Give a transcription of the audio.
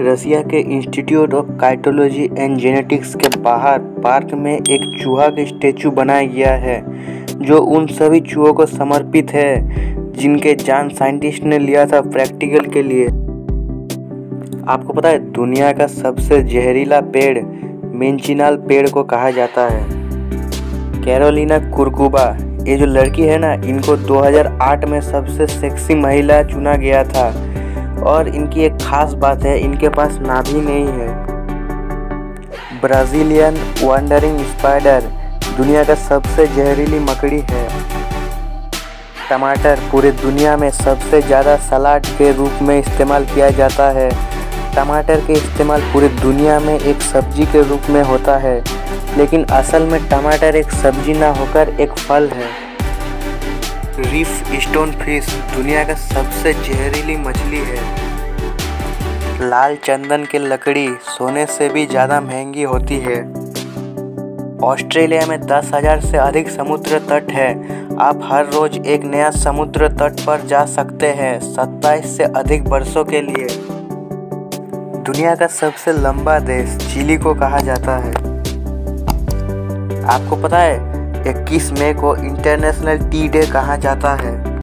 रसिया के institute of cytology and genetics के बाहर पार्क में एक चूहा का स्टैचू बनाया गया है जो उन सभी चूहों को समर्पित है जिनके जान साइंटिस्ट ने लिया था प्रैक्टिकल के लिए। आपको पता है दुनिया का सबसे जहरीला पेड़ मेंचिनाल पेड़ को कहा जाता है। कैरोलिना कुरकुबा ये जो लड़की है ना, इनको 2008 में सबसे सेक्सी महिला चुना गया था और इनकी एक खास बात है, इनके पास नाभि नहीं है। ब्राज़ीलियन वांडरिंग स्पाइडर दुनिया का सबसे जहरीली मकड़ी है। टमाटर पूरे दुनिया में सबसे ज़्यादा सलाद के रूप में इस्तेमाल किया जाता है। टमाटर के इस्तेमाल पूरी दुनिया में एक सब्जी के रूप में होता है, लेकिन असल में टमाटर एक सब्जी ना होकर एक फल है। रीफ स्टोन फिश दुनिया का सबसे जहरीली मछली है। लाल चंदन की लकड़ी सोने से भी ज़्यादा महंगी होती है। ऑस्ट्रेलिया में 10,000 से अधिक समुद्र तट है। आप हर रोज एक नया समुद्र तट पर जा सकते हैं 27 से अधिक वर्षों के लिए। दुनिया का सबसे लंबा देश चिली को कहा जाता है। आपको पता है 21 मई को इंटरनेशनल टी डे कहा जाता है।